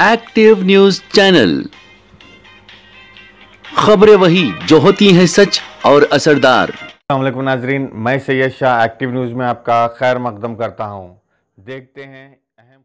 Active news channel. खबरें वही जो होती हैं सच और असरदार। अस्सलाम वालेकुम नाजरीन, मैं सैयद शाह एक्टिव न्यूज़ में आपका खैर मकदम करता हूं। देखते हैं अहम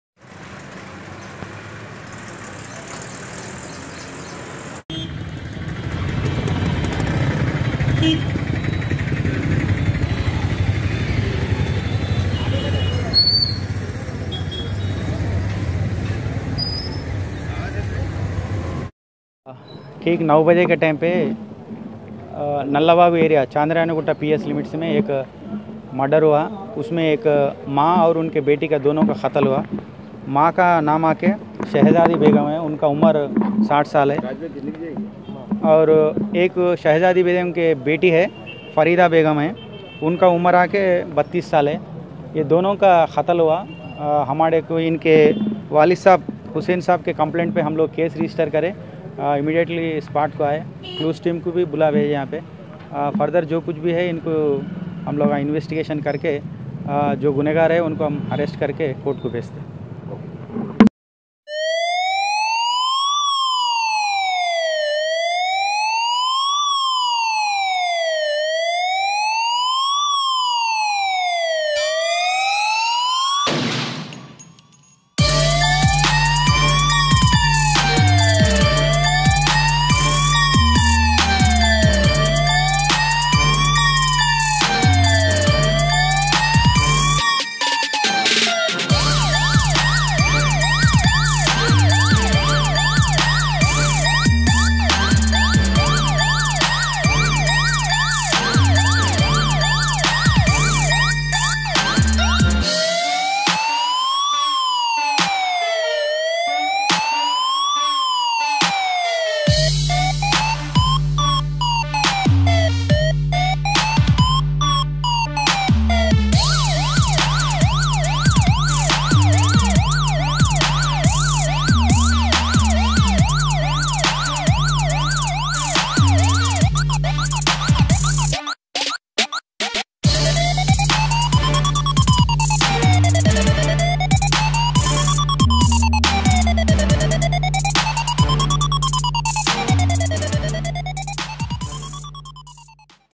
ठीक 9 बजे के टाइम पे Nallabagh area Chandrayangutta PS limits में एक मर्डर हुआ। उसमें एक माँ और उनके बेटी का दोनों का कत्ल हुआ। माँ का नाम आके शहजादी बेगम है, उनका उम्र 60 साल है। और एक शहजादी बेगम के बेटी है फरीदा बेगम है, उनका उम्र आके 32 साल है। ये दोनों का कत्ल हुआ। हमारे को इनके वालिद साहब हुसैन साहब के कंप्लेंट पे हम लोग केस रजिस्टर करें, इमीडिएटली स्पॉट को आए, क्लूज टीम को भी बुला भेजे यहाँ पे। फर्दर जो कुछ भी है इनको हम लोग इन्वेस्टिगेशन करके जो गुनहगार है उनको हम अरेस्ट करके कोर्ट को भेजते हैं।